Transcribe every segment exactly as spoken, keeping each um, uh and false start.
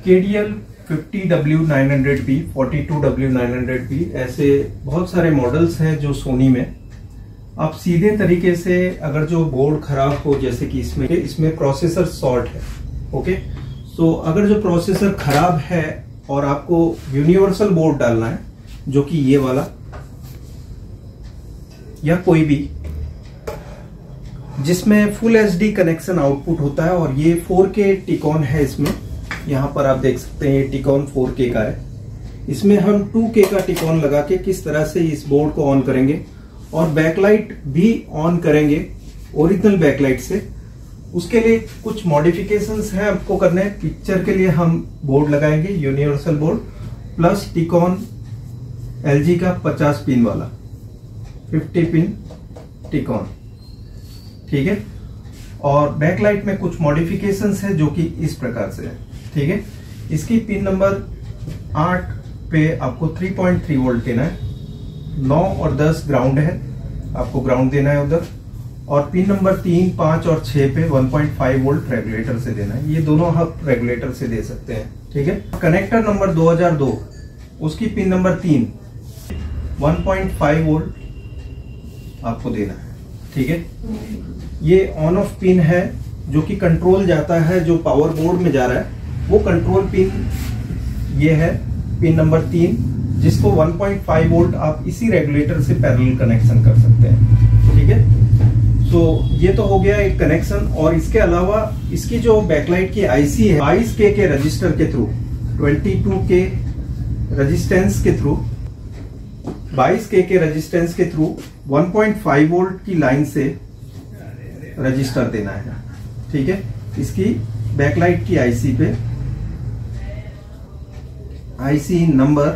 के D L fifty W nine hundred B, forty two W nine hundred B, ऐसे बहुत सारे models हैं जो सोनी में। आप सीधे तरीके से अगर जो बोर्ड खराब हो, जैसे कि इसमें इसमें प्रोसेसर शॉर्ट है, ओके, सो अगर जो प्रोसेसर खराब है और आपको यूनिवर्सल बोर्ड डालना है, जो कि ये वाला या कोई भी जिसमें full H D connection output होता है, और ये फोर के टिकॉन है इसमें, यहाँ पर आप देख सकते हैं ये टिकॉन फोर के का है। इसमें हम टू के का टिकॉन लगा के किस तरह से इस बोर्ड को ऑन करेंगे और बैकलाइट भी ऑन करेंगे ओरिजिनल बैकलाइट से, उसके लिए कुछ मॉडिफिकेशंस हैं आपको करने हैं। पिक्चर के लिए हम बोर्ड लगाएंगे यूनिवर्सल बोर्ड प्लस टिकॉन एलजी का पचास पिन वाला, फिफ्टी पिन टिकॉन, ठीक है। और बैकलाइट में कुछ मॉडिफिकेशंस है जो कि इस प्रकार से है, ठीक है। इसकी पिन नंबर आठ पे आपको थ्री पॉइंट थ्री वोल्ट देना है, नौ और दस ग्राउंड है, आपको ग्राउंड देना है उधर, और पिन नंबर तीन, पांच और छह पे one point five volt regulator से देना है। ये दोनों आप रेगुलेटर से दे सकते हैं, ठीक है। कनेक्टर नंबर दो हज़ार दो, उसकी पिन नंबर तीन, वन पॉइंट फाइव वोल्ट आपको देना है, ठीक है। ये ऑन ऑफ पिन है जो कि कंट्रोल जाता है, जो पावर बोर्ड में जा रहा है वो कंट्रोल पिन ये है, पिन नंबर तीन, जिसको वन पॉइंट फाइव वोल्ट आप इसी रेगुलेटर से पैरेलल कनेक्शन कर सकते हैं, ठीक है। सो ये तो हो गया एक कनेक्शन। और इसके अलावा इसकी जो बैकलाइट की आईसी है, बाईस के के रजिस्टर के थ्रू, बाईस के रेजिस्टेंस के थ्रू बाईस के के रेजिस्टेंस के through one point five volt की लाइन से रजिस्टर देना है, ठीक है। इसकी बैकलाइट की आईसी पे, आईसी नंबर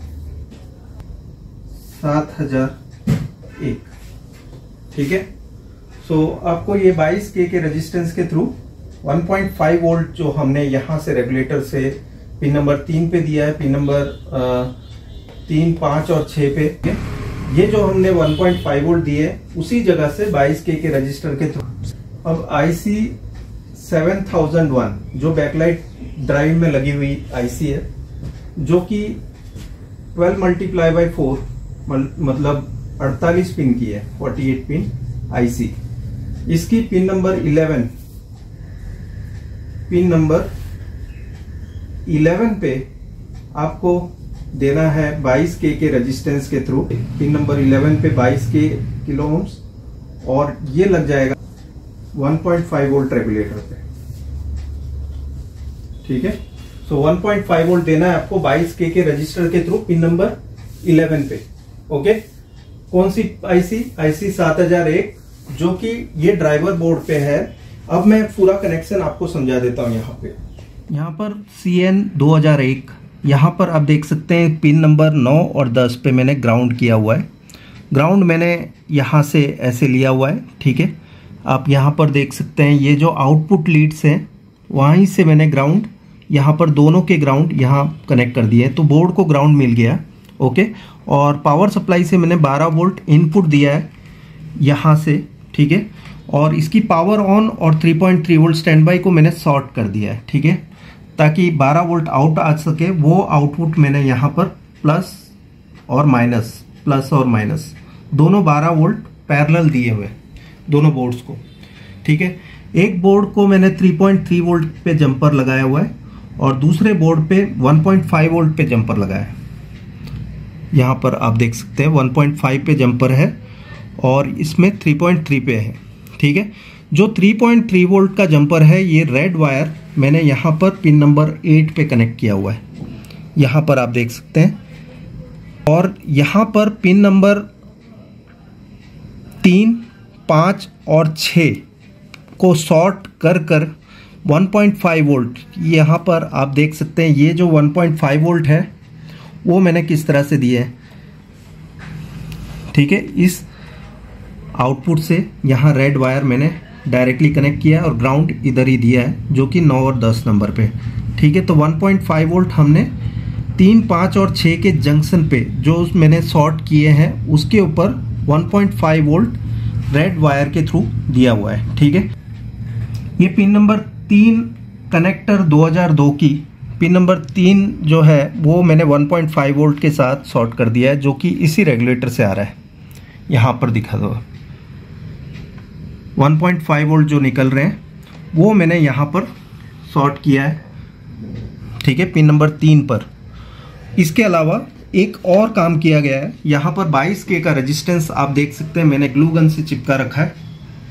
सात हजार एक, ठीक है। सो आपको ये बाईस के के रेजिस्टेंस के through one point five volt जो हमने यहां से रेगुलेटर से पिन नंबर तीन पे दिया है, पिन नंबर तीन, पांच और छह पे, ये जो हमने वन पॉइंट फाइव वोल्ट दिए उसी जगह से बाईस के के रजिस्टर के थ्रू। अब आईसी सेवन थाउज़ेंड वन जो बैकलाइट ड्राइव में लगी हुई आईसी है, जो कि ट्वेल्व मल्टीप्लाई बाई फोर मतलब अड़तालीस पिन की है, अड़तालीस पिन आईसी। इसकी pin number eleven, pin number eleven पे आपको देना है बाईस के के रेजिस्टेंस के थ्रू, पिन नंबर इलेवन पे बाईस के किलो ओम्स, और ये लग जाएगा one point five volt regulator पे, ठीक है। So one point five volt देना है आपको बाईस के के रजिस्टर के थ्रू पिन नंबर इलेवन पे, ओके। कौन सी आईसी? आईसी सात हजार एक, जो कि ये ड्राइवर बोर्ड पे है। अब मैं पूरा कनेक्शन आपको समझा देता हूं। यहाँ पे यहाँ पर सी एन दो हज़ार एक, यहाँ पर आप देख सकते हैं पिन नंबर नौ और दस पे मैंने ग्राउंड किया हुआ है। ग्राउंड मैंने यहाँ से ऐसे लिया हुआ है, ठीक है। आप यहाँ पर देख सकते हैं ये जो आउटपुट लीड्स हैं वहीं से मैंने ग्राउंड, यहाँ पर दोनों के ग्राउंड यहाँ कनेक्ट कर दिए, तो बोर्ड को ग्राउंड मिल गया, ओके। और पावर सप्लाई से मैंने बारह वोल्ट इनपुट दिया है यहाँ से, ठीक है। और इसकी पावर ऑन और three point three volt standby को मैंने शॉर्ट कर दिया है, ठीक है, ताकि बारह वोल्ट आउट आ सके। वो आउटपुट मैंने यहाँ पर प्लस और माइनस, प्लस और माइनस दोनों बारह वोल्ट पैरेलल दिए हुए दोनों बोर्ड्स को, ठीक है। एक बोर्ड को मैंने थ्री पॉइंट थ्री वोल्ट पे जंपर लगाया हुआ है और दूसरे बोर्ड पे वन पॉइंट फाइव वोल्ट पे जंपर लगाया है। यहाँ पर आप देख सकते हैं वन पॉइंट फाइव पे जंपर है और इसमें थ्री पॉइंट थ्री पे है, ठीक है। जो थ्री पॉइंट थ्री वोल्ट का जंपर है, ये रेड वायर मैंने यहाँ पर पिन नंबर एट पे कनेक्ट किया हुआ है, यहाँ पर आप देख सकते हैं। और यहाँ पर पिन नंबर तीन, पाँच और छः को शॉर्ट कर कर वन पॉइंट फाइव वोल्ट, यहाँ पर आप देख सकते हैं ये जो वन पॉइंट फाइव वोल्ट है वो मैंने किस तरह से दिया है, ठीक है। इस आउटपुट से यहाँ रेड वायर मैंने डायरेक्टली कनेक्ट किया है और ग्राउंड इधर ही दिया है, जो कि नौ और दस नंबर पे, ठीक है। तो वन पॉइंट फाइव वोल्ट हमने तीन, पाँच और छः के जंक्शन पे जो मैंने शॉर्ट किए हैं उसके ऊपर one point five volt red wire के थ्रू दिया हुआ है, ठीक है। ये पिन नंबर तीन कनेक्टर दो हज़ार दो की पिन नंबर तीन जो है वो मैंने वन पॉइंट फाइव वोल्ट के साथ शॉर्ट कर दिया है, जो कि इसी रेगुलेटर से आ रहा है। यहाँ पर दिखा दो वन पॉइंट फाइव वोल्ट जो निकल रहे हैं वो मैंने यहाँ पर शॉर्ट किया है, ठीक है, पिन नंबर तीन पर। इसके अलावा एक और काम किया गया है, यहाँ पर बाईस के का रेजिस्टेंस आप देख सकते हैं, मैंने ग्लू गन से चिपका रखा है।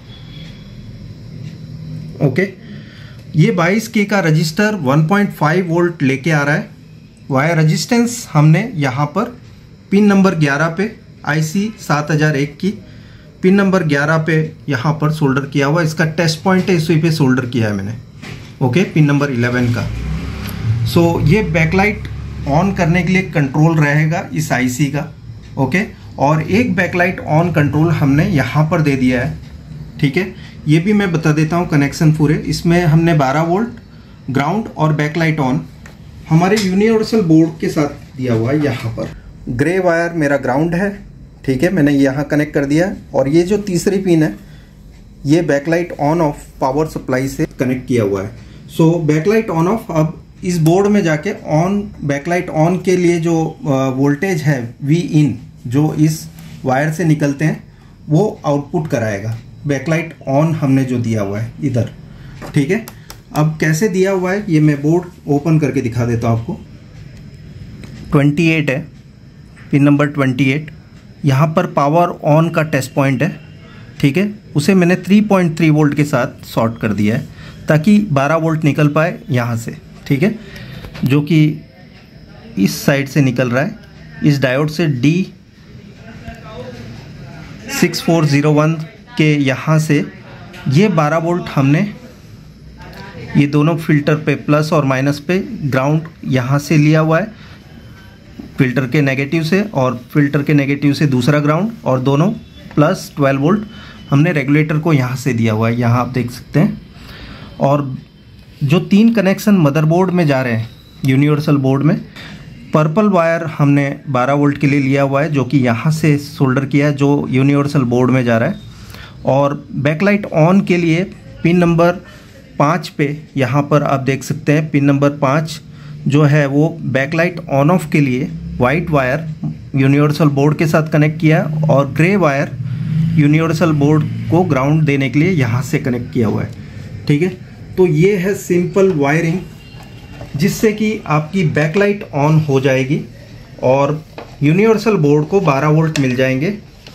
ओके, ये बाईस के का register one point five volt लेके आ रहा है। वायर रेजिस्टेंस हमने यहाँ पर पिन नंबर ग्यारह पे आईसी सात हज़ार एक की पिन नंबर ग्यारह पे यहाँ पर सोल्डर किया हुआ। इसका टेस्ट पॉइंट है, इसी पे सोल्डर किया है मैंने। ओके, पिन नंबर इलेवन का। सो so, ये बैकलाइट ऑन करने के लिए कंट्रोल रहेगा इस आईसी का। ओके, और एक बैकलाइट ऑन कंट्रोल हमने यहाँ पर दे दिया है, ठीक है। ये भी मैं बता देता हूँ कनेक्शन पूरे। इसमें हमने बारह वोल्ट ग्राउंड और बैकलाइट ऑन हमारे यूनिवर्सल बोर्ड के साथ दिया हुआ है। यहाँ पर ग्रे वायर मेरा ग्राउंड है, ठीक है, मैंने यहाँ कनेक्ट कर दिया है। और ये जो तीसरी पिन है ये backlight on off power supply से कनेक्ट किया हुआ है। सो बैकलाइट ऑन ऑफ अब इस बोर्ड में जाके ऑन बैकलाइट ऑन के लिए जो वोल्टेज है वी इन जो इस वायर से निकलते हैं वो आउटपुट कराएगा। बैकलाइट ऑन हमने जो दिया हुआ है इधर, ठीक है। अब कैसे दिया हुआ है ये मैं बोर्ड ओपन करके दिखा देता हूँ आपको। अट्ठाईस है, पिन नंबर अट्ठाईस। यहाँ पर पावर ऑन का टेस्ट पॉइंट है, ठीक है, उसे मैंने थ्री पॉइंट थ्री वोल्ट के साथ शॉर्ट कर दिया है ताकि बारह वोल्ट निकल पाए यहाँ से, ठीक है, जो कि इस साइड से निकल रहा है। इस डायोड से D six four zero one के यहाँ से ये बारह वोल्ट हमने ये दोनों फिल्टर पे प्लस और माइनस पे ग्राउंड यहाँ से लिया हुआ है, फिल्टर के नेगेटिव से और फिल्टर के नेगेटिव से दूसरा ग्राउंड, और दोनों प्लस ट्वेल्व वोल्ट हमने रेगुलेटर को यहाँ से दिया हुआ है, यहाँ आप देख सकते हैं। और जो तीन कनेक्शन मदरबोर्ड में जा रहे हैं यूनिवर्सल बोर्ड में, पर्पल वायर हमने बारह वोल्ट के लिए लिया हुआ है जो कि यहाँ से सोल्डर किया है, जो यूनिवर्सल बोर्ड में जा रहा है। और बैकलाइट ऑन के लिए पिन नंबर पाँच पे यहाँ पर आप देख सकते हैं, पिन नंबर पाँच जो है वो बैकलाइट ऑन ऑफ के लिए वाइट वायर यूनिवर्सल बोर्ड के साथ कनेक्ट किया, और ग्रे वायर यूनिवर्सल बोर्ड को ग्राउंड देने के लिए यहाँ से कनेक्ट किया हुआ है, ठीक है। तो ये है सिंपल वायरिंग जिससे कि आपकी बैकलाइट ऑन हो जाएगी और यूनिवर्सल बोर्ड को बारह वोल्ट मिल जाएंगे।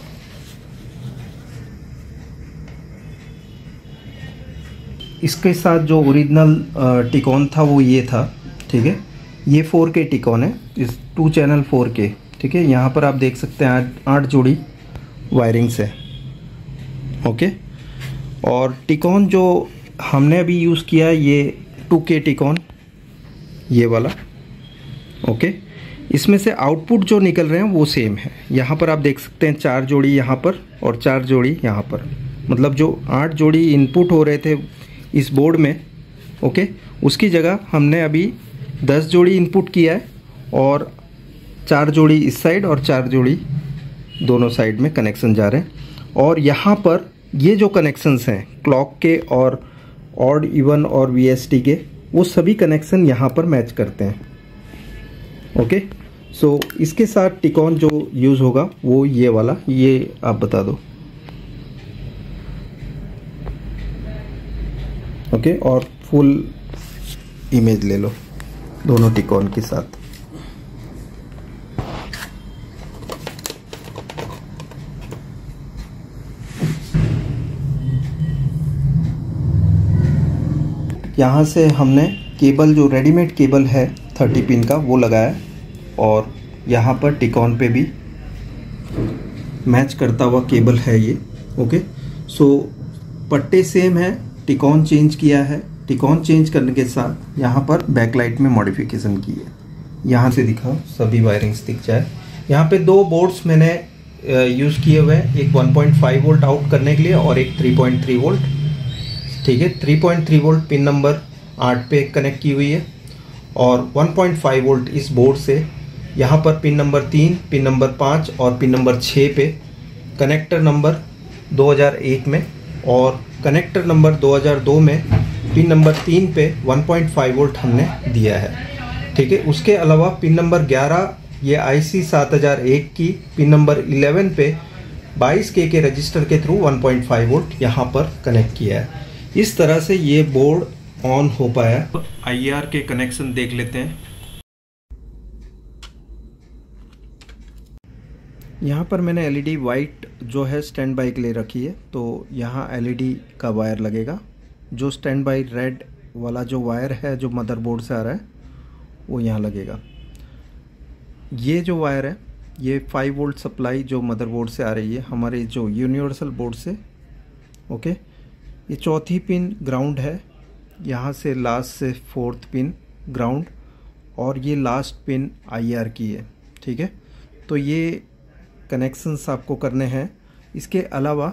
इसके साथ जो ओरिजिनल टिकॉन था वो ये था, ठीक है, ये फोर के टिकॉन है, इस टू चैनल फोर के, ठीक है। यहाँ पर आप देख सकते हैं आठ आठ जोड़ी वायरिंग्स है, ओके। और टिकॉन जो हमने अभी यूज़ किया है ये टू के टिकॉन, ये वाला, ओके। इसमें से आउटपुट जो निकल रहे हैं वो सेम है। यहाँ पर आप देख सकते हैं चार जोड़ी यहाँ पर और चार जोड़ी यहाँ पर, मतलब जो आठ जोड़ी इनपुट हो रहे थे इस बोर्ड में, ओके, उसकी जगह हमने अभी दस जोड़ी इनपुट किया है और चार जोड़ी इस साइड और चार जोड़ी दोनों साइड में कनेक्शन जा रहे हैं। और यहाँ पर ये जो कनेक्शंस हैं क्लॉक के और ऑड इवन और वीएसटी के, वो सभी कनेक्शन यहाँ पर मैच करते हैं, ओके। सो इसके साथ टिकॉन जो यूज़ होगा वो ये वाला, ये आप बता दो, ओके। और फुल इमेज ले लो दोनों टिकॉन के साथ। यहाँ से हमने केबल जो रेडीमेड केबल है थर्टी पिन का वो लगाया है, और यहाँ पर टिकॉन पे भी मैच करता हुआ केबल है ये, ओके। सो पट्टे सेम है, टिकॉन चेंज किया है। टिकॉन चेंज करने के साथ यहाँ पर बैकलाइट में मॉडिफिकेशन की है। यहाँ से दिखाओ सभी वायरिंग्स दिख जाए। यहाँ पे दो बोर्ड्स मैंने यूज़ किए हुए हैं, एक one point five volt out करने के लिए और एक थ्री पॉइंट थ्री वोल्ट, ठीक है। Three point three volt pin number आठ पे कनेक्ट की हुई है और वन पॉइंट फाइव वोल्ट इस बोर्ड से यहाँ पर पिन नंबर तीन, पिन नंबर पाँच और पिन नंबर छः पे कनेक्टर नंबर दो हज़ार एक में, और कनेक्टर नंबर दो हज़ार दो में पिन नंबर तीन पे वन पॉइंट फाइव वोल्ट हमने दिया है। ठीक है। उसके अलावा पिन नंबर ग्यारह ये आई सी सात हज़ार एक की, पिन नंबर ग्यारह पे बाईस के के रजिस्टर के through one point five volt यहाँ पर कनेक्ट किया है। इस तरह से ये बोर्ड ऑन हो पाया। आई आर के कनेक्शन देख लेते हैं। यहाँ पर मैंने एलईडी वाइट जो है स्टैंड बाई के लिए रखी है, तो यहाँ एलईडी का वायर लगेगा। जो स्टैंड बाई रेड वाला जो वायर है जो मदरबोर्ड से आ रहा है वो यहाँ लगेगा। ये जो वायर है ये फाइव वोल्ट सप्लाई जो मदरबोर्ड से आ रही है हमारे जो यूनिवर्सल बोर्ड से। ओके, ये चौथी पिन ग्राउंड है, यहाँ से लास्ट से फोर्थ पिन ग्राउंड, और ये लास्ट पिन आई आर की है। ठीक है, तो ये कनेक्शंस आपको करने हैं। इसके अलावा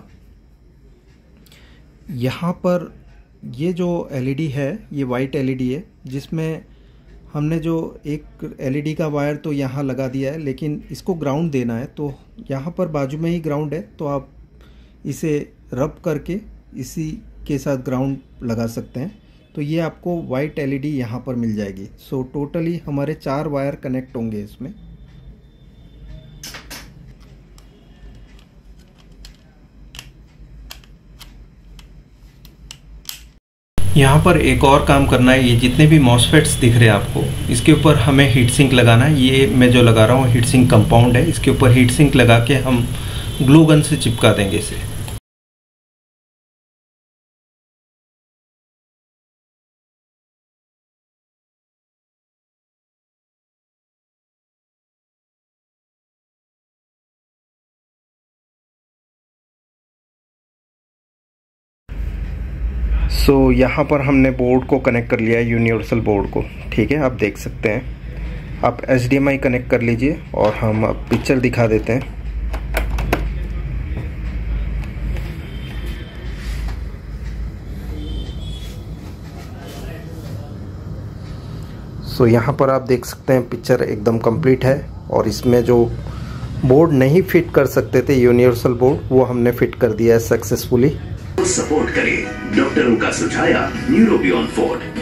यहाँ पर ये जो एलईडी है ये वाइट एलईडी है, जिसमें हमने जो एक एलईडी का वायर तो यहाँ लगा दिया है, लेकिन इसको ग्राउंड देना है। तो यहाँ पर बाजू में ही ग्राउंड है, तो आप इसे रब करके इसी के साथ ग्राउंड लगा सकते हैं। तो ये आपको वाइट एलईडी यहाँ पर मिल जाएगी। सो टोटली हमारे चार वायर कनेक्ट होंगे इसमें। यहाँ पर एक और काम करना है। ये जितने भी मॉसफेट्स दिख रहे हैं आपको, इसके ऊपर हमें हीट सिंक लगाना है। ये मैं जो लगा रहा हूँ हीट सिंक कंपाउंड है, इसके ऊपर हीट सिंक लगा के हम ग्लू गन से चिपका देंगे इसे। सो so, यहाँ पर हमने बोर्ड को कनेक्ट कर लिया है, यूनिवर्सल बोर्ड को। ठीक है, आप देख सकते हैं। आप H D M I connect कर लीजिए और हम अब पिक्चर दिखा देते हैं। सो so, यहाँ पर आप देख सकते हैं पिक्चर एकदम कंप्लीट है, और इसमें जो बोर्ड नहीं फिट कर सकते थे यूनिवर्सल बोर्ड, वो हमने फिट कर दिया है सक्सेसफुली। सपोर्ट करें डॉक्टरों का सुझाया न्यूरो बियॉन्ड फोर्ट।